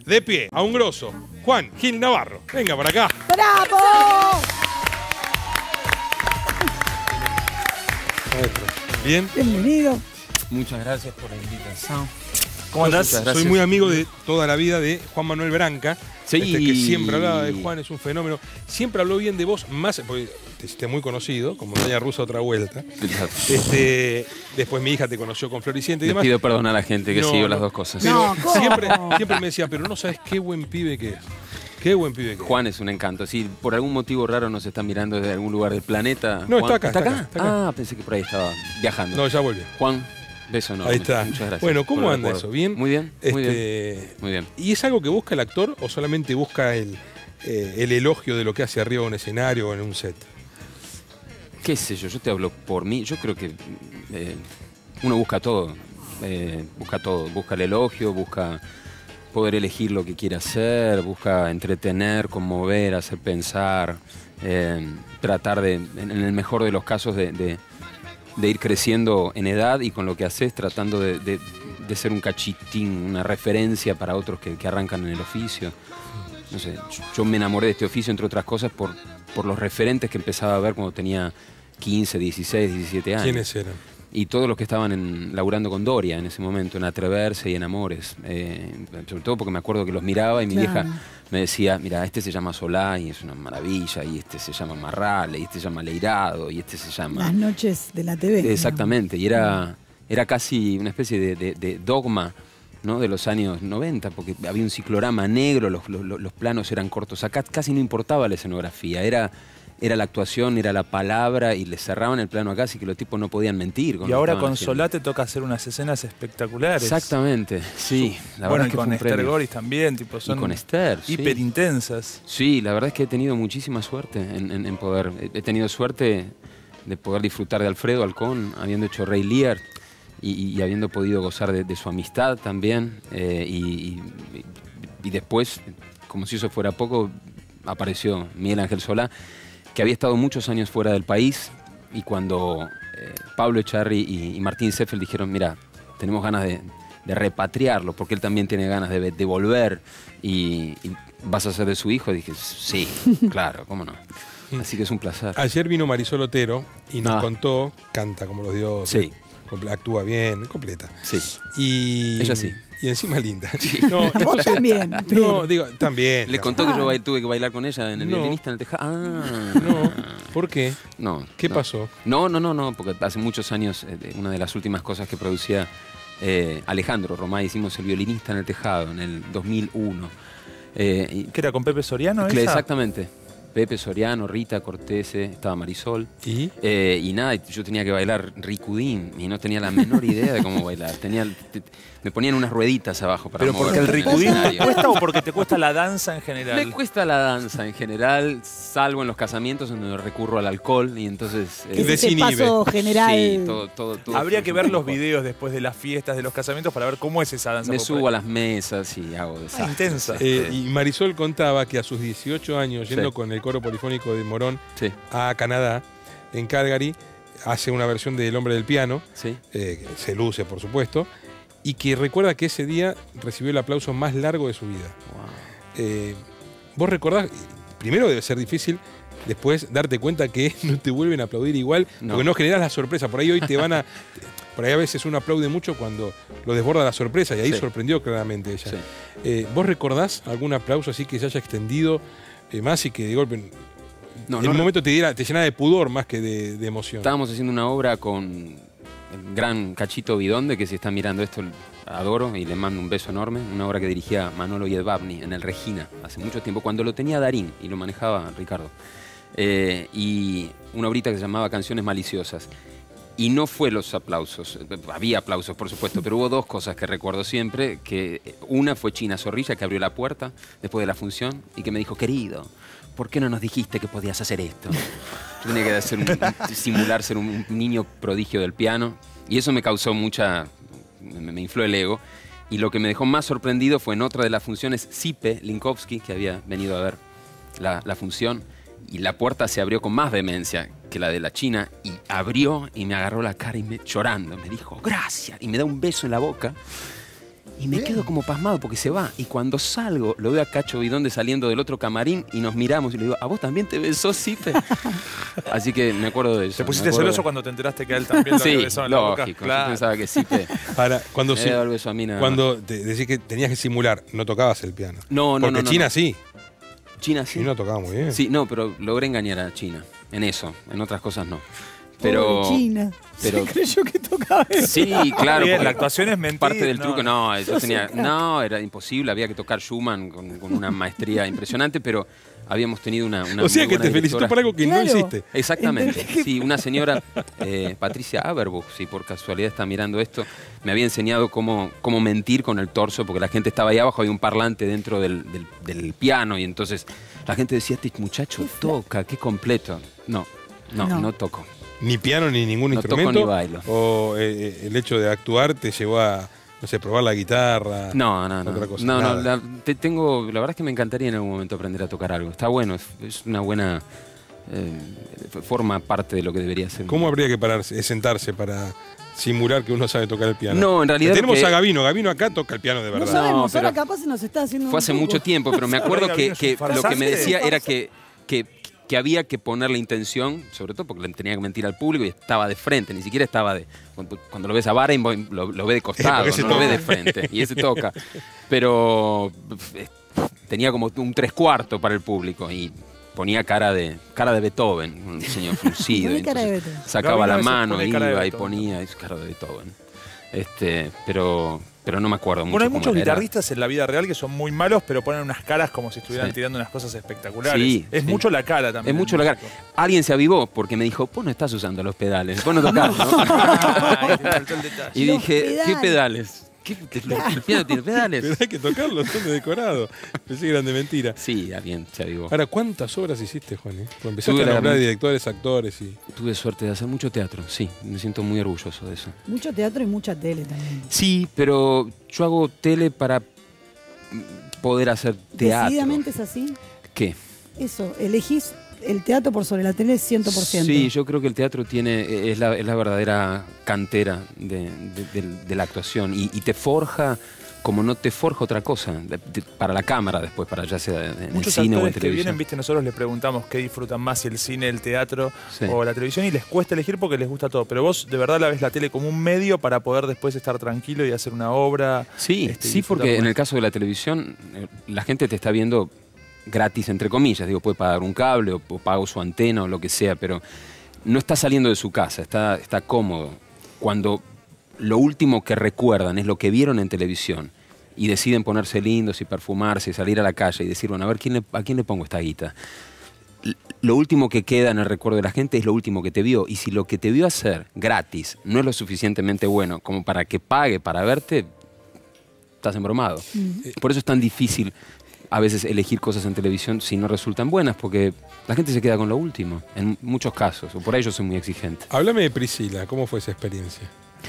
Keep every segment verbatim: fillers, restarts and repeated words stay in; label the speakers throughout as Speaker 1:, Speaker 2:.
Speaker 1: de pie a un grosso, Juan Gil Navarro. Venga por acá.
Speaker 2: ¡Bravo!
Speaker 1: Maestro, ¿bien?
Speaker 2: Bienvenido.
Speaker 3: Muchas gracias por la invitación.
Speaker 1: ¿Cómo andás? Soy muy amigo de toda la vida de Juan Manuel Branca.
Speaker 3: Sí.
Speaker 1: Este que siempre hablaba de Juan, es un fenómeno. Siempre habló bien de vos, más porque te hiciste muy conocido, como Montaña Rusa otra vuelta. Este, después mi hija te conoció con Floricienta y
Speaker 3: Les
Speaker 1: demás.
Speaker 3: pido perdón a la gente que
Speaker 1: No,
Speaker 3: siguió
Speaker 1: no.
Speaker 3: las dos cosas.
Speaker 1: Pero
Speaker 2: No, ¿cómo?
Speaker 1: siempre, siempre me decía, pero no sabes qué buen pibe que es. Qué buen pibe que es.
Speaker 3: Juan es un encanto. Si por algún motivo raro nos está mirando desde algún lugar del planeta.
Speaker 1: No,
Speaker 3: Juan,
Speaker 1: está acá, está acá, está acá.
Speaker 3: Ah, pensé que por ahí estaba viajando.
Speaker 1: No, ya volvió.
Speaker 3: Juan, beso enorme.
Speaker 1: Ahí está.
Speaker 3: Muchas gracias.
Speaker 1: Bueno, ¿cómo
Speaker 3: por el
Speaker 1: anda
Speaker 3: recuerdo.
Speaker 1: eso? ¿Bien?
Speaker 3: Muy bien, muy
Speaker 1: Este,
Speaker 3: bien. Muy bien.
Speaker 1: ¿Y es algo que busca el actor o solamente busca el, eh, el elogio de lo que hace arriba de un escenario o en un set?
Speaker 3: ¿Qué sé yo? Yo te hablo por mí. Yo creo que eh, uno busca todo. Eh, busca todo. Busca el elogio, busca poder elegir lo que quiere hacer, busca entretener, conmover, hacer pensar, eh, tratar de, en el mejor de los casos, de, de, de ir creciendo en edad y con lo que haces, tratando de, de, de ser un cachitín, una referencia para otros que, que arrancan en el oficio. No sé, yo, yo me enamoré de este oficio, entre otras cosas, por, por los referentes que empezaba a ver cuando tenía quince, dieciséis, diecisiete años.
Speaker 1: ¿Quiénes eran?
Speaker 3: Y todos los que estaban en, laburando con Doria en ese momento, en Atreverse y en Amores. Eh, sobre todo porque me acuerdo que los miraba y mi
Speaker 2: Claro.
Speaker 3: vieja me decía, mira, este se llama Solá y es una maravilla, y este se llama Marrale, y este se llama Leirado, y este se llama...
Speaker 2: Las noches de la T V.
Speaker 3: Exactamente, y era, era casi una especie de, de, de dogma, ¿no?, de los años noventa, porque había un ciclorama negro, los, los, los planos eran cortos. Acá casi no importaba la escenografía, era... Era la actuación, era la palabra, y le cerraban el plano acá, así que los tipos no podían mentir.
Speaker 4: Y ahora con Solá te toca hacer unas escenas espectaculares.
Speaker 3: Exactamente, sí. La
Speaker 4: Bueno,
Speaker 3: verdad
Speaker 4: y
Speaker 3: es que
Speaker 4: con
Speaker 3: fue un
Speaker 4: Esther
Speaker 3: premio.
Speaker 4: Goris también, tipo, son
Speaker 3: Y con Esther, sí.
Speaker 4: hiper intensas.
Speaker 3: Sí, la verdad es que he tenido muchísima suerte en, en, en poder... He tenido suerte de poder disfrutar de Alfredo Alcón, habiendo hecho Rey Lear y, y, y habiendo podido gozar de, de su amistad también. Eh, y, y, y después, como si eso fuera poco, apareció Miguel Ángel Solá, que había estado muchos años fuera del país, y cuando eh, Pablo Echarri y, y Martín Seffel dijeron, mira, tenemos ganas de, de repatriarlo, porque él también tiene ganas de, de volver, y, y vas a ser de su hijo, dije, sí, claro, cómo no. Así que es un placer.
Speaker 1: Ayer vino Marisol Otero y nos
Speaker 3: Ah.
Speaker 1: contó, canta como los dioses,
Speaker 3: Sí.
Speaker 1: actúa bien, completa.
Speaker 3: Sí.
Speaker 1: Y,
Speaker 3: Ella sí.
Speaker 1: Y encima linda. No,
Speaker 2: Vos
Speaker 1: entonces-
Speaker 2: también.
Speaker 1: No, digo, también.
Speaker 3: Le contó que yo bail- tuve que bailar con ella en el
Speaker 1: No.
Speaker 3: violinista en el tejado. Ah.
Speaker 1: No, ¿por qué?
Speaker 3: No.
Speaker 1: ¿Qué
Speaker 3: no.
Speaker 1: pasó?
Speaker 3: No, no, no, no, porque hace muchos años, eh, una de las últimas cosas que producía eh, Alejandro Romay, hicimos El violinista en el tejado en el dos mil uno. Eh, y-
Speaker 4: ¿Qué era con Pepe Soriano
Speaker 3: Cle-
Speaker 4: esa?
Speaker 3: Exactamente. Pepe Soriano, Rita Cortese, estaba Marisol.
Speaker 1: ¿Y?
Speaker 3: Eh, y nada, yo tenía que bailar ricudín y no tenía la menor idea de cómo bailar. Tenía, te- me ponían unas rueditas abajo para
Speaker 4: ¿Pero
Speaker 3: mover
Speaker 4: porque el
Speaker 3: en
Speaker 4: ricudín te
Speaker 3: escenario.
Speaker 4: cuesta o porque te cuesta la danza en general?
Speaker 3: Me cuesta la danza en general, salvo en los casamientos donde recurro al alcohol y entonces...
Speaker 2: Que
Speaker 3: eh,
Speaker 2: es ese
Speaker 1: desinhibe.
Speaker 2: paso general.
Speaker 3: Sí, todo, todo, todo.
Speaker 4: Habría que ver los videos después de las fiestas, de los casamientos, para ver cómo es esa danza.
Speaker 3: Me
Speaker 4: Porque
Speaker 3: subo a las mesas y hago desastres.
Speaker 4: intensa.
Speaker 1: Eh, y Marisol contaba que a sus dieciocho años, yendo
Speaker 3: Sí.
Speaker 1: con el coro polifónico de Morón
Speaker 3: Sí,
Speaker 1: a Canadá, en Calgary, hace una versión de El hombre del piano,
Speaker 3: sí.
Speaker 1: eh, que se luce por supuesto, y que recuerda que ese día recibió el aplauso más largo de su vida.
Speaker 3: Wow.
Speaker 1: Eh, ¿Vos recordás? Primero debe ser difícil después darte cuenta que no te vuelven a aplaudir igual,
Speaker 3: No.
Speaker 1: porque no generas la sorpresa. Por ahí hoy te van a... Por ahí a veces uno aplaude mucho cuando lo desborda la sorpresa, y ahí
Speaker 3: Sí.
Speaker 1: sorprendió claramente ella.
Speaker 3: Sí.
Speaker 1: Eh, ¿Vos recordás algún aplauso así que se haya extendido eh, más y que de golpe
Speaker 3: No,
Speaker 1: en
Speaker 3: no,
Speaker 1: un
Speaker 3: no.
Speaker 1: momento te, diera, te llenaba de pudor más que de, de emoción?
Speaker 3: Estábamos haciendo una obra con el gran Cachito Bidonde, que si está mirando esto, adoro y le mando un beso enorme. Una obra que dirigía Manolo Yedvabni en el Regina hace mucho tiempo, cuando lo tenía Darín y lo manejaba Ricardo. Eh, y una obrita que se llamaba Canciones Maliciosas. Y no fue los aplausos, había aplausos por supuesto, pero hubo dos cosas que recuerdo siempre, que una fue China Zorrilla, que abrió la puerta después de la función y que me dijo, querido, ¿por qué no nos dijiste que podías hacer esto? Yo tenía que hacer un, simular ser un niño prodigio del piano, y eso me causó mucha, me, me infló el ego. Y lo que me dejó más sorprendido fue en otra de las funciones, Sipe Linkovsky, que había venido a ver la, la función, y la puerta se abrió con más vehemencia que la de la China, y abrió y me agarró la cara y me, llorando, me dijo, gracias, y me da un beso en la boca. Y me quedo como pasmado porque se va. Y cuando salgo, lo veo a Cacho Bidonde saliendo del otro camarín y nos miramos y le digo, ¿a vos también te besó Sipe? Así que me acuerdo de eso.
Speaker 4: ¿Te pusiste celoso de... cuando te enteraste que a él también lo
Speaker 3: sí,
Speaker 4: había besado en la boca?
Speaker 3: Lógico.
Speaker 4: Claro.
Speaker 3: Yo pensaba que Sipe
Speaker 1: Para, cuando
Speaker 3: me
Speaker 1: sí,
Speaker 3: daba el beso a mí nada
Speaker 1: cuando
Speaker 3: más.
Speaker 1: te decís que tenías que simular, no tocabas el piano.
Speaker 3: No, no,
Speaker 1: Porque
Speaker 3: no. no
Speaker 1: China
Speaker 3: no.
Speaker 1: sí.
Speaker 3: China sí.
Speaker 1: China tocaba muy bien.
Speaker 3: Sí, no, pero logré engañar a China. En eso. En otras cosas no. Pero...
Speaker 2: Pobre China.
Speaker 3: Pero,
Speaker 2: se creyó que tocaba eso.
Speaker 3: Sí, claro.
Speaker 4: Bien,
Speaker 3: porque
Speaker 4: la actuación es mentir.
Speaker 3: Parte del
Speaker 4: no,
Speaker 3: truco,
Speaker 4: no.
Speaker 3: no, yo tenía, no, era imposible, había que tocar Schumann con, con una maestría impresionante, pero habíamos tenido una, una
Speaker 1: O sea
Speaker 3: muy
Speaker 1: que
Speaker 3: buena
Speaker 1: te felicitó
Speaker 3: directora.
Speaker 1: por algo que
Speaker 2: Claro.
Speaker 1: no hiciste.
Speaker 3: Exactamente, sí, una señora, eh, Patricia Aberbuch, si por casualidad está mirando esto, me había enseñado cómo, cómo mentir con el torso, porque la gente estaba ahí abajo, había un parlante dentro del, del, del piano, y entonces la gente decía, este muchacho toca, qué completo. No, no, no,
Speaker 2: No.
Speaker 3: toco.
Speaker 1: Ni piano ni ningún
Speaker 3: No toco
Speaker 1: instrumento.
Speaker 3: ni bailo.
Speaker 1: O eh, el hecho de actuar te llevó a, no sé, probar la guitarra.
Speaker 3: No, no, no.
Speaker 1: Otra cosa,
Speaker 3: no, no
Speaker 1: nada.
Speaker 3: la, te tengo, la verdad es que me encantaría en algún momento aprender a tocar algo. Está bueno, es, es una buena... Eh, forma parte de lo que debería ser.
Speaker 1: ¿Cómo habría que pararse, sentarse para simular que uno sabe tocar el piano?
Speaker 3: No, en realidad
Speaker 1: Tenemos
Speaker 3: que-
Speaker 1: a Gavino. Gavino acá toca el piano de
Speaker 2: No
Speaker 1: verdad.
Speaker 2: sabemos,
Speaker 3: pero
Speaker 2: ahora capaz se nos está haciendo
Speaker 3: Fue
Speaker 2: un
Speaker 3: hace
Speaker 2: poco.
Speaker 3: mucho tiempo, pero me acuerdo
Speaker 4: Ahora
Speaker 3: que,
Speaker 4: Gavino es
Speaker 3: que
Speaker 4: un
Speaker 3: lo que me
Speaker 4: farsante.
Speaker 3: decía era que, que, que había que ponerle intención, sobre todo porque le tenía que mentir al público y estaba de frente, ni siquiera estaba de... Cuando, cuando lo ves a Barenboim, lo, lo ve de costado,
Speaker 1: porque ese
Speaker 3: no lo ve
Speaker 1: toca.
Speaker 3: de frente, y ese toca. Pero eh, tenía como un tres cuartos para el público y ponía cara de cara de Beethoven, un señor fruncido.
Speaker 2: Poné cara de
Speaker 3: entonces
Speaker 2: Beethoven.
Speaker 3: sacaba
Speaker 4: Gavino a
Speaker 3: la
Speaker 4: veces
Speaker 3: mano,
Speaker 4: pone cara de
Speaker 3: iba y
Speaker 4: Beethoven.
Speaker 3: ponía, es cara de Beethoven. Este, pero, pero no me acuerdo mucho.
Speaker 4: Bueno, hay
Speaker 3: cómo
Speaker 4: muchos
Speaker 3: era.
Speaker 4: guitarristas en la vida real que son muy malos, pero ponen unas caras como si estuvieran
Speaker 3: Sí.
Speaker 4: tirando unas cosas espectaculares.
Speaker 3: Sí,
Speaker 4: es
Speaker 3: sí.
Speaker 4: mucho la cara también.
Speaker 3: Es mucho la cara. Alguien se avivó porque me dijo, vos no estás usando los pedales, vos no tocás, ¿no?
Speaker 4: Ay, te faltó el detalle.
Speaker 3: Y
Speaker 2: Los
Speaker 3: dije, ¿qué
Speaker 2: pedales.
Speaker 3: pedales? ¿Qué, el piano tiene
Speaker 1: Pero
Speaker 3: pedales?
Speaker 1: hay que tocarlos, son de decorado. Pensé que eran de mentira.
Speaker 3: Sí, alguien se avivó.
Speaker 1: Ahora, ¿cuántas obras hiciste, Juan? eh? Porque empezaste
Speaker 3: Tuve
Speaker 1: a
Speaker 3: la-
Speaker 1: nombrar directores, actores y...
Speaker 3: Tuve suerte de hacer mucho teatro, sí, me siento muy orgulloso de eso.
Speaker 2: Mucho teatro y mucha tele también.
Speaker 3: Sí, pero yo hago tele para mm, poder hacer teatro.
Speaker 2: Decididamente es así.
Speaker 3: ¿Qué?
Speaker 2: Eso, elegís el teatro por sobre la tele cien por ciento.
Speaker 3: Sí, yo creo que el teatro tiene es la, es la verdadera cantera de, de- de- de la actuación y, y te forja como no te forja otra cosa, de- de- para la cámara después, para ya sea en el
Speaker 4: Muchos
Speaker 3: cine o en
Speaker 4: actores que
Speaker 3: televisión.
Speaker 4: vienen, viste, nosotros les preguntamos qué disfrutan más, si el cine, el teatro
Speaker 3: Sí.
Speaker 4: o la televisión, y les cuesta elegir porque les gusta todo. Pero vos de verdad la ves la tele como un medio para poder después estar tranquilo y hacer una obra.
Speaker 3: Sí,
Speaker 4: este, y
Speaker 3: sí,
Speaker 4: disfrutar
Speaker 3: porque
Speaker 4: con
Speaker 3: en el
Speaker 4: eso.
Speaker 3: caso de la televisión, eh, la gente te está viendo gratis, entre comillas. Digo, puede pagar un cable o, o pago su antena o lo que sea, pero no está saliendo de su casa, está, está cómodo. Cuando lo último que recuerdan es lo que vieron en televisión y deciden ponerse lindos y perfumarse y salir a la calle y decir, bueno, a ver, ¿quién le- ¿a quién le pongo esta guita? L- Lo último que queda en el recuerdo de la gente es lo último que te vio. Y si lo que te vio hacer gratis no es lo suficientemente bueno como para que pague para verte, estás embromado. Por eso es tan difícil a veces elegir cosas en televisión si no resultan buenas, porque la gente se queda con lo último, en muchos casos, o por ahí yo soy muy exigente.
Speaker 1: Háblame de Priscila, ¿cómo fue esa experiencia?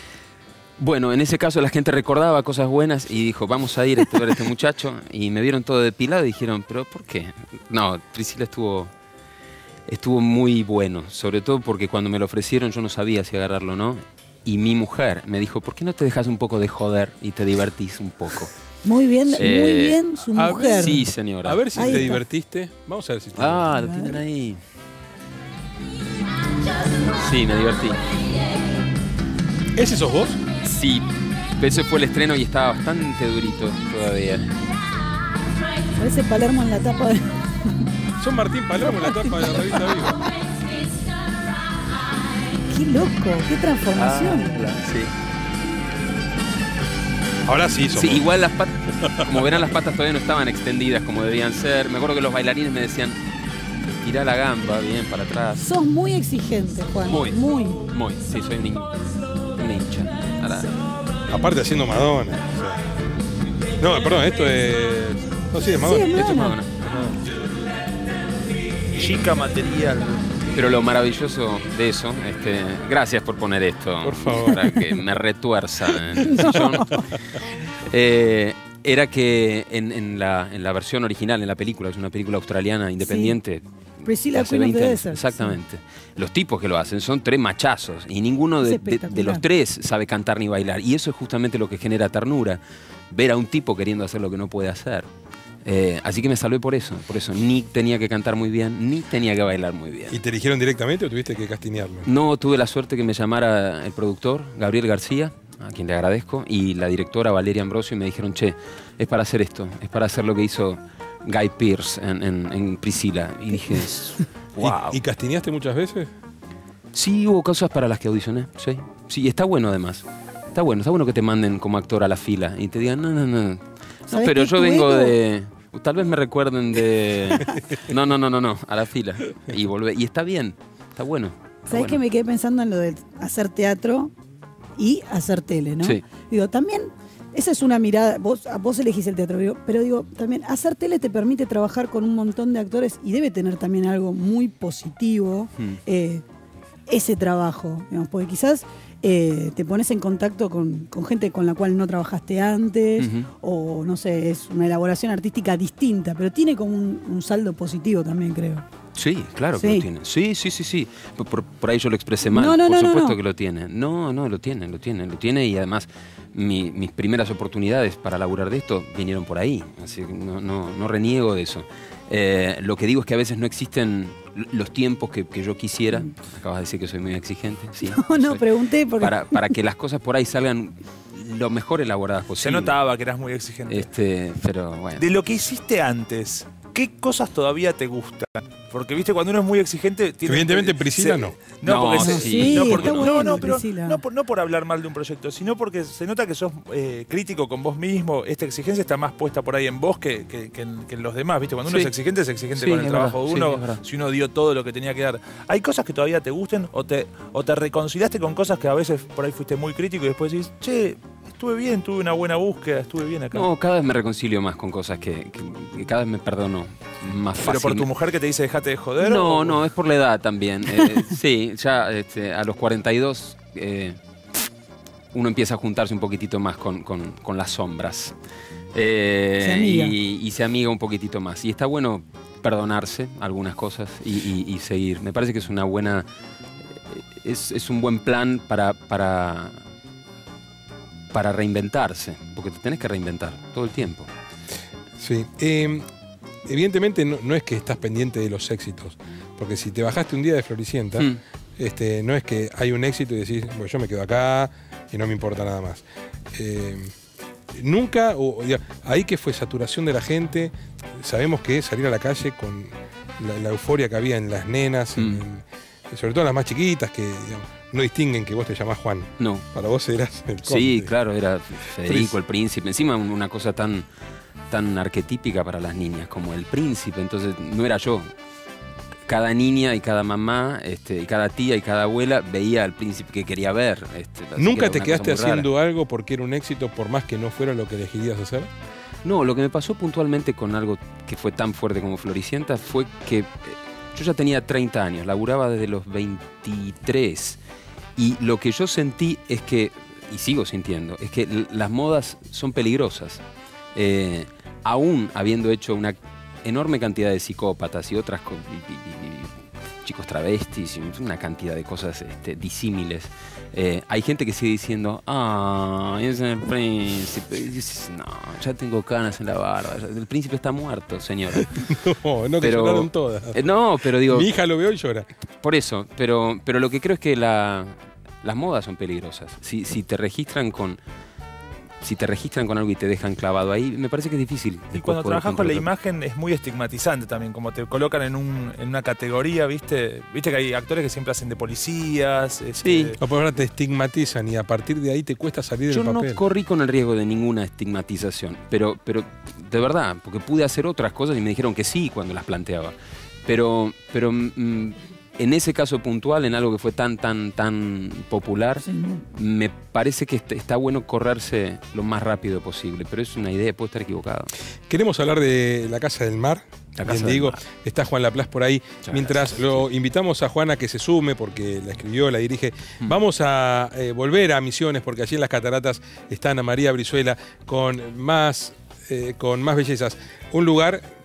Speaker 3: Bueno, en ese caso la gente recordaba cosas buenas y dijo, vamos a ir a ver a este muchacho, y me vieron todo depilado y dijeron, ¿pero por qué? No, Priscila estuvo, estuvo muy bueno, sobre todo porque cuando me lo ofrecieron yo no sabía si agarrarlo o no, y mi mujer me dijo, ¿por qué no te dejas un poco de joder y te divertís un poco?
Speaker 2: Muy bien,
Speaker 3: Eh,
Speaker 2: muy bien su
Speaker 1: a ver,
Speaker 2: mujer.
Speaker 3: Sí, señora.
Speaker 1: A ver si
Speaker 2: Ahí
Speaker 1: te
Speaker 2: está.
Speaker 1: divertiste. Vamos a ver si te
Speaker 3: Ah, lo
Speaker 1: divertiste.
Speaker 3: tienen ahí. Sí, me divertí.
Speaker 1: ¿Ese sos vos?
Speaker 3: Sí, ese fue el estreno y estaba bastante durito todavía.
Speaker 2: Parece Palermo en la tapa de...
Speaker 1: Son Martín Palermo en la tapa de la revista Viva.
Speaker 2: Qué loco, qué transformación.
Speaker 3: sí.
Speaker 1: Ahora sí sos
Speaker 3: Sí,
Speaker 1: vos.
Speaker 3: igual las patas, como verán, las patas todavía no estaban extendidas como debían ser. Me acuerdo que los bailarines me decían, tirá la gamba bien para atrás.
Speaker 2: Sos muy exigente, Juan.
Speaker 3: Muy.
Speaker 2: Muy.
Speaker 3: Muy, sí, soy un, hin- un hincha. Ahora,
Speaker 1: Aparte haciendo Madonna. o sea. No, perdón, esto es... No, sí, es Madonna.
Speaker 2: Sí, es
Speaker 3: esto es
Speaker 2: Madonna.
Speaker 3: Madonna.
Speaker 4: Chica material.
Speaker 3: Pero lo maravilloso de eso, este, gracias por poner esto,
Speaker 1: Por favor.
Speaker 3: para que me retuerza en el sillón, eh, era que en, en la, en la versión original, en la película, es una película australiana independiente,
Speaker 2: Priscilla
Speaker 3: hace
Speaker 2: Queen of the
Speaker 3: veinte años.
Speaker 2: Desert.
Speaker 3: Exactamente. Sí. Los tipos que lo hacen son tres machazos y ninguno de, de, de los tres sabe cantar ni bailar. Y eso es justamente lo que genera ternura, ver a un tipo queriendo hacer lo que no puede hacer. Eh, así que me salvé por eso, por eso. Ni tenía que cantar muy bien, ni tenía que bailar muy bien.
Speaker 1: ¿Y te eligieron directamente o tuviste que castinearlo?
Speaker 3: No, tuve la suerte que me llamara el productor, Gabriel García, a quien le agradezco, y la directora Valeria Ambrosio, y me dijeron, che, es para hacer esto, es para hacer lo que hizo Guy Pearce en, en, en Priscilla. Y dije, wow.
Speaker 1: ¿Y, ¿Y castineaste muchas veces?
Speaker 3: Sí, hubo cosas para las que audicioné, sí. Sí, está bueno además. Está bueno, está bueno que te manden como actor a la fila y te digan, no, no, no. No, pero yo vengo bueno? de... Tal vez me recuerden de... No, no, no, no, no, a la fila. Y volver. Y está bien, está bueno. Está
Speaker 2: ¿Sabés
Speaker 3: bueno.
Speaker 2: que me quedé pensando en lo de hacer teatro y hacer tele, ¿no?
Speaker 3: Sí.
Speaker 2: Digo, también, esa es una mirada, vos, vos elegís el teatro, digo, pero digo, también hacer tele te permite trabajar con un montón de actores y debe tener también algo muy positivo hmm. eh, ese trabajo, digamos, porque quizás... Eh, te pones en contacto con, con gente con la cual no trabajaste antes, uh-huh. o no sé, es una elaboración artística distinta, pero tiene como un, un saldo positivo también, creo.
Speaker 3: Sí, claro
Speaker 2: sí.
Speaker 3: que lo tiene. Sí, sí, sí, sí. Por, por ahí yo lo expresé mal.
Speaker 2: No, no,
Speaker 3: por
Speaker 2: no,
Speaker 3: supuesto
Speaker 2: no, no.
Speaker 3: que lo tiene. No, no, lo tiene, lo tiene, lo tiene. Y además mi, mis primeras oportunidades para laburar de esto vinieron por ahí. Así que no, no, no reniego de eso. Eh, lo que digo es que a veces no existen los tiempos que, que yo quisiera. Acabas de decir que soy muy exigente. Sí,
Speaker 2: no, no,
Speaker 3: soy.
Speaker 2: pregunté porque...
Speaker 3: Para, para que las cosas por ahí salgan lo mejor elaboradas posible.
Speaker 4: Se notaba que eras muy exigente.
Speaker 3: Este, pero bueno.
Speaker 4: De lo que hiciste antes, ¿qué cosas todavía te gustan? Porque, viste, cuando uno es muy exigente... Tiene,
Speaker 1: Evidentemente Priscilla
Speaker 4: se,
Speaker 1: no.
Speaker 4: No,
Speaker 3: no,
Speaker 4: porque
Speaker 3: sí,
Speaker 4: se,
Speaker 2: sí,
Speaker 4: no, porque,
Speaker 2: está
Speaker 4: no,
Speaker 2: bueno,
Speaker 4: no, pero
Speaker 2: Priscilla.
Speaker 4: no por, no por hablar mal de un proyecto, sino porque se nota que sos eh, crítico con vos mismo. Esta exigencia está más puesta por ahí en vos que, que, que, en, que en los demás, ¿viste? Cuando uno
Speaker 3: sí.
Speaker 4: es exigente, es exigente
Speaker 3: sí,
Speaker 4: con el
Speaker 3: es
Speaker 4: trabajo
Speaker 3: verdad,
Speaker 4: de uno.
Speaker 3: sí,
Speaker 4: si uno dio todo lo que tenía que dar. ¿Hay cosas que todavía te gusten o te, o te reconciliaste con cosas que a veces por ahí fuiste muy crítico y después decís, che, estuve bien, tuve una buena búsqueda, estuve bien acá?
Speaker 3: No, cada vez me reconcilio más con cosas que, que, que cada vez me perdono más fácil.
Speaker 4: ¿Pero por tu mujer que te dice dejate de joder?
Speaker 3: No,
Speaker 4: o...
Speaker 3: no, es por la edad también. Eh, sí, ya este, a los cuarenta y dos eh, uno empieza a juntarse un poquitito más con, con, con las sombras. Eh,
Speaker 2: se amiga.
Speaker 3: Y, y se amiga un poquitito más. Y está bueno perdonarse algunas cosas y, y, y seguir. Me parece que es una buena... Es, es un buen plan para... para para reinventarse, porque te tenés que reinventar todo el tiempo.
Speaker 1: Sí. Eh, evidentemente no, no es que estás pendiente de los éxitos, porque si te bajaste un día de Floricienta, mm. este, no es que hay un éxito y decís, bueno, yo me quedo acá y no me importa nada más. Eh, nunca, o, ya, ahí que fue saturación de la gente, sabemos que salir a la calle con la, la euforia que había en las nenas, mm. en, en, sobre todo en las más chiquitas, que digamos, no distinguen que vos te llamás Juan.
Speaker 3: No.
Speaker 1: Para vos eras el conde.
Speaker 3: Sí, claro, era Federico, el príncipe. Encima una cosa tan, tan arquetípica para las niñas como el príncipe. Entonces no era yo. Cada niña y cada mamá, este, y cada tía y cada abuela veía al príncipe que quería ver. Este,
Speaker 1: ¿Nunca te quedaste haciendo algo porque era un éxito, por más que no fuera lo que elegirías hacer?
Speaker 3: No, lo que me pasó puntualmente con algo que fue tan fuerte como Floricienta fue que yo ya tenía treinta años, laburaba desde los veintitrés. Y lo que yo sentí es que, y sigo sintiendo, es que las modas son peligrosas. Eh, aún habiendo hecho una enorme cantidad de psicópatas y otras y, y, y, chicos travestis y una cantidad de cosas este, disímiles, eh, hay gente que sigue diciendo, ah, es el príncipe. Y dices, no, ya tengo canas en la barba. El príncipe está muerto, señora.
Speaker 1: No, no, que
Speaker 3: pero,
Speaker 1: lloraron todas.
Speaker 3: Eh, no, pero digo...
Speaker 1: Mi hija lo veo y llora.
Speaker 3: Por eso, pero, pero lo que creo es que la... Las modas son peligrosas. Si, si te registran con si te registran con algo y te dejan clavado ahí, me parece que es difícil.
Speaker 4: Y cuando trabajas con la imagen es muy estigmatizante también, como te colocan en, un, en una categoría, ¿viste? Viste que hay actores que siempre hacen de policías. Este...
Speaker 3: Sí.
Speaker 1: O por ahora te estigmatizan y a partir de ahí te cuesta salir
Speaker 3: Yo
Speaker 1: del papel.
Speaker 3: Yo no corrí con el riesgo de ninguna estigmatización, pero, pero de verdad, porque pude hacer otras cosas y me dijeron que sí cuando las planteaba. Pero... pero mm, en ese caso puntual, en algo que fue tan, tan, tan popular, sí, no. me parece que está bueno correrse lo más rápido posible, pero es una idea, puedo estar equivocado.
Speaker 1: Queremos hablar de La Casa del Mar.
Speaker 3: La Casa
Speaker 1: Bien
Speaker 3: del
Speaker 1: digo,
Speaker 3: Mar.
Speaker 1: Está Juan Laplace por ahí.
Speaker 3: Muchas
Speaker 1: Mientras
Speaker 3: gracias.
Speaker 1: lo invitamos a Juan a que se sume, porque la escribió, la dirige, mm. vamos a eh, volver a Misiones, porque allí en las cataratas está Ana María Brizuela con más, eh, con más bellezas. Un lugar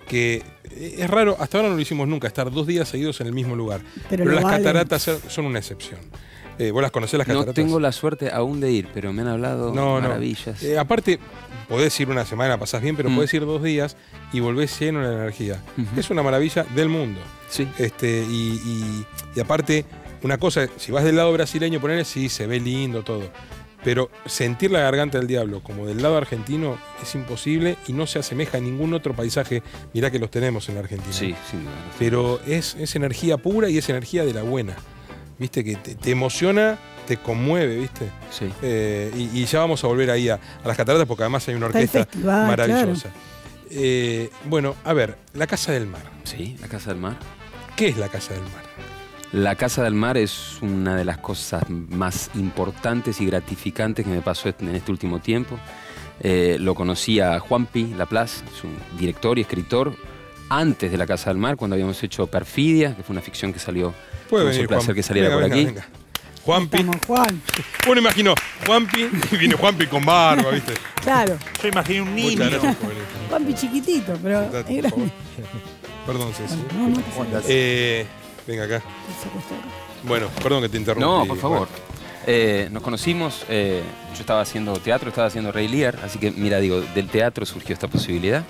Speaker 1: que es raro, hasta ahora no lo hicimos nunca, estar dos días seguidos en el mismo lugar.
Speaker 2: Pero
Speaker 1: Pero,
Speaker 2: lo
Speaker 1: las
Speaker 2: vale.
Speaker 1: cataratas son una excepción. Eh, ¿Vos las conocés las cataratas?
Speaker 3: No tengo la suerte aún de ir, pero me han hablado
Speaker 1: No, no.
Speaker 3: maravillas.
Speaker 1: Eh, aparte, podés ir una semana, pasás bien, pero
Speaker 3: Mm.
Speaker 1: podés ir dos días y volvés lleno de energía.
Speaker 3: Ujú.
Speaker 1: Es una maravilla del mundo.
Speaker 3: Sí.
Speaker 1: Este, y, y- y aparte, una cosa, si vas del lado brasileño, ponele, sí, se ve lindo todo. Pero sentir la garganta del diablo como del lado argentino es imposible y no se asemeja a ningún otro paisaje. Mirá que los tenemos en la Argentina.
Speaker 3: Sí, sin duda.
Speaker 1: Pero es, es energía pura y es energía de la buena. ¿Viste? Que te, te emociona, te conmueve, ¿viste?
Speaker 3: Sí.
Speaker 1: Eh, y, y ya vamos a volver ahí a, a las cataratas porque además hay una
Speaker 2: Está el
Speaker 1: orquesta
Speaker 2: festival,
Speaker 1: maravillosa. Eh, bueno, a ver, la Casa del Mar.
Speaker 3: Sí, la Casa del Mar.
Speaker 1: ¿Qué es la Casa del Mar?
Speaker 3: La Casa del Mar es una de las cosas más importantes y gratificantes que me pasó en este último tiempo. Eh, lo conocí a Juanpi Laplace, es un director y escritor, antes de La Casa del Mar, cuando habíamos hecho Perfidia, que fue una ficción que salió.
Speaker 1: Puede
Speaker 3: tuvimos
Speaker 1: venir,
Speaker 3: el placer
Speaker 1: Juan.
Speaker 3: que saliera
Speaker 1: Venga,
Speaker 3: por
Speaker 1: venga,
Speaker 3: aquí.
Speaker 1: venga. Juanpi.
Speaker 2: Estamos, Juan.
Speaker 1: Uno imagino, Juanpi, y viene Juanpi con barba, ¿viste?
Speaker 2: Claro,
Speaker 4: Yo imaginé un niño.
Speaker 1: Muchas gracias por venir.
Speaker 2: Juanpi chiquitito, pero
Speaker 1: Sentate,
Speaker 2: es
Speaker 1: por favor.
Speaker 2: grande.
Speaker 1: Perdón, Ceci.
Speaker 2: No, no, te sacas-
Speaker 1: Eh, venga acá.
Speaker 2: te sacas todo.
Speaker 1: Bueno, perdón que te interrumpí.
Speaker 3: No, por favor.
Speaker 1: Juan.
Speaker 3: Eh, nos conocimos, eh, yo estaba haciendo teatro, estaba haciendo Rey Lear, así que mira, digo, del teatro surgió esta posibilidad.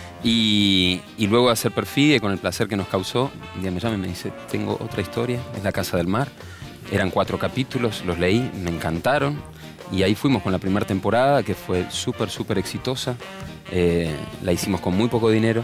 Speaker 3: Y, y luego de hacer Perfidia, con el placer que nos causó, un día me llama y me dice, tengo otra historia, es La Casa del Mar. Eran cuatro capítulos, los leí, me encantaron. Y ahí fuimos con la primera temporada, que fue súper, súper exitosa. Eh, la hicimos con muy poco dinero.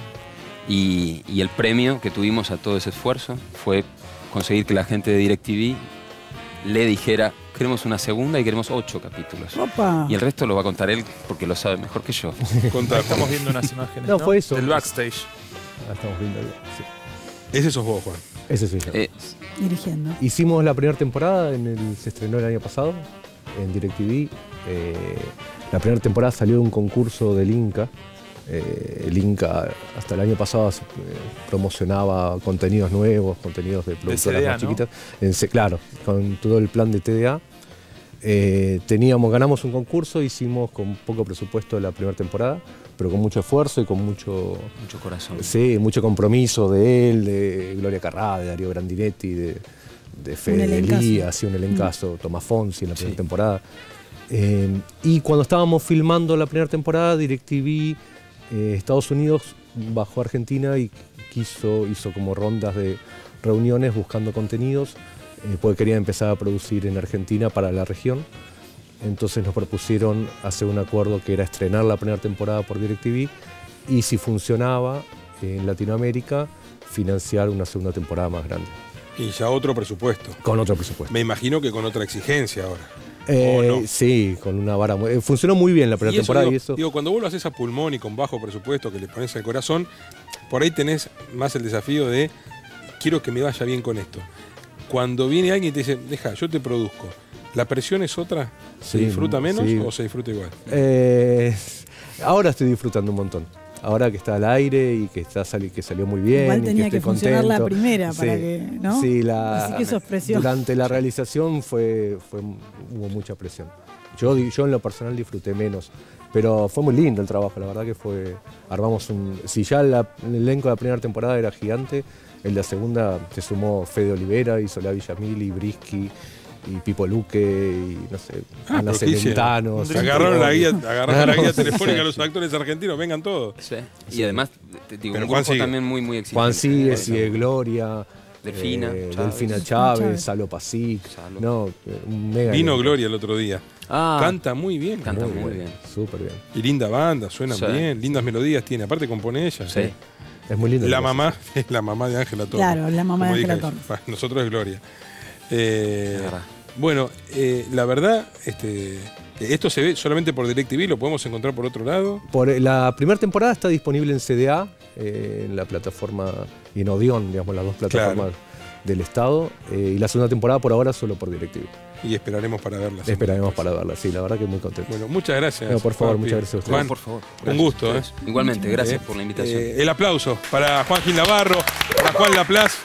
Speaker 3: Y, y el premio que tuvimos a todo ese esfuerzo fue conseguir que la gente de DirecTV le dijera, queremos una segunda y queremos ocho capítulos.
Speaker 2: Opa.
Speaker 3: Y el resto lo va a contar él porque lo sabe mejor que yo.
Speaker 1: Contá,
Speaker 4: Estamos viendo unas imágenes.
Speaker 5: No, fue eso.
Speaker 4: Del backstage.
Speaker 5: Ah, estamos viendo algo. Sí.
Speaker 1: Ese sos vos, Juan.
Speaker 5: Ese soy yo.
Speaker 3: Eh,
Speaker 2: Dirigiendo.
Speaker 5: Hicimos la primera temporada, en el, se estrenó el año pasado en DirecTV. Eh, la primera temporada salió de un concurso del Inca. Eh, el Inca hasta el año pasado eh, promocionaba contenidos nuevos, contenidos de productoras
Speaker 4: C D A,
Speaker 5: más
Speaker 4: ¿no?
Speaker 5: chiquitas. En C- claro, con todo el plan de T D A. Eh, teníamos, ganamos un concurso, hicimos con poco presupuesto la primera temporada, pero con mucho esfuerzo y con mucho,
Speaker 3: mucho corazón.
Speaker 5: sí, mucho compromiso de él, de Gloria Carrá, de Darío Grandinetti, de, de Fede
Speaker 2: elencazo.
Speaker 5: Elías, sí, un elencazo, Tomás Fonsi en la primera
Speaker 3: Sí.
Speaker 5: temporada. Eh, y cuando estábamos filmando la primera temporada, DirecTV eh, Estados Unidos bajó a Argentina y quiso, hizo como rondas de reuniones buscando contenidos, eh, porque quería empezar a producir en Argentina para la región. Entonces nos propusieron hacer un acuerdo que era estrenar la primera temporada por DirecTV y si funcionaba en Latinoamérica, financiar una segunda temporada más grande,
Speaker 1: Y ya otro presupuesto.
Speaker 5: con otro presupuesto.
Speaker 1: Me imagino que con otra exigencia ahora.
Speaker 5: Eh,
Speaker 1: ¿O no?
Speaker 5: Sí, con una vara muy... eh, funcionó muy bien la primera
Speaker 1: Y eso,
Speaker 5: temporada
Speaker 1: digo,
Speaker 5: y eso...
Speaker 1: digo, cuando vos lo haces a pulmón y con bajo presupuesto que le pones al corazón, por ahí tenés más el desafío de quiero que me vaya bien con esto. Cuando viene alguien y te dice, deja, yo te produzco, ¿la presión es otra? ¿Se
Speaker 5: Sí,
Speaker 1: disfruta menos
Speaker 5: sí.
Speaker 1: o se disfruta igual?
Speaker 5: Eh, ahora estoy disfrutando un montón. Ahora que está al aire y que está sali- que salió muy bien.
Speaker 2: Igual
Speaker 5: y
Speaker 2: tenía
Speaker 5: que,
Speaker 2: que
Speaker 5: estoy
Speaker 2: funcionar la
Speaker 5: contento.
Speaker 2: primera para
Speaker 5: Sí,
Speaker 2: que, ¿no?
Speaker 5: Sí, la,
Speaker 2: Así que eso es presión.
Speaker 5: durante la realización fue, fue, hubo mucha presión. Yo, di- yo en lo personal disfruté menos, pero fue muy lindo el trabajo, la verdad que fue, armamos un, si ya la- el elenco de la primera temporada era gigante, el de la segunda se sumó Fede Olivera y Solá Villamil y Brisky y Pipo Luque y no sé,
Speaker 1: Ah,
Speaker 5: Ana
Speaker 1: pero ¿qué hicieron?
Speaker 5: Celentano.
Speaker 4: Un
Speaker 1: Se
Speaker 4: Dream
Speaker 1: agarraron la guía,
Speaker 5: Santiago.
Speaker 1: agarraron la guía
Speaker 5: Sí,
Speaker 1: telefónica a los
Speaker 3: sí.
Speaker 1: actores argentinos, vengan todos.
Speaker 3: Sí. Y además, te digo,
Speaker 1: Pero
Speaker 3: un
Speaker 1: Juan
Speaker 3: grupo
Speaker 1: sigue.
Speaker 3: también muy, muy exigente.
Speaker 5: Juan Sigue,
Speaker 3: Eh,
Speaker 5: sigue Gloria,
Speaker 3: Delfina,
Speaker 5: eh,
Speaker 3: Chávez.
Speaker 5: Delfina Chávez,
Speaker 2: Chávez.
Speaker 5: Salo Pasic,
Speaker 3: Salo.
Speaker 5: no, eh, un mega
Speaker 1: Vino
Speaker 5: elenco.
Speaker 1: Gloria el otro día.
Speaker 3: Ah,
Speaker 1: Canta muy bien.
Speaker 3: Canta muy bien.
Speaker 5: Súper bien.
Speaker 1: Y linda banda, suenan
Speaker 3: Sí.
Speaker 1: bien, lindas melodías tiene. Aparte compone ella.
Speaker 3: Sí.
Speaker 5: Es muy lindo.
Speaker 1: La
Speaker 5: lo que
Speaker 1: mamá es la mamá de Ángela Torres.
Speaker 2: Claro, la mamá de
Speaker 1: Como
Speaker 2: Ángela
Speaker 1: dije,
Speaker 2: Torres.
Speaker 1: para nosotros es Gloria. Eh,
Speaker 3: Es verdad.
Speaker 1: bueno, eh, la verdad, este, esto se ve solamente por DirecTV, lo podemos encontrar por otro lado.
Speaker 5: hace. Por, la primera temporada está disponible en C D A, eh, en la plataforma y en Odeon, digamos, las dos plataformas del Estado. eh, y la segunda temporada por ahora solo por DirecTV.
Speaker 1: Y esperaremos para verla.
Speaker 5: Esperaremos para verla, sí, la verdad que muy contento.
Speaker 1: Bueno, muchas gracias.
Speaker 5: No, por favor,
Speaker 1: Juanpi.
Speaker 5: muchas gracias a ustedes.
Speaker 1: Juan,
Speaker 3: por favor.
Speaker 1: un gusto, ¿eh?
Speaker 3: Igualmente, gracias
Speaker 1: Eh,
Speaker 3: por la invitación.
Speaker 1: eh, el aplauso para Juan Gil Navarro, para Juan Laplace.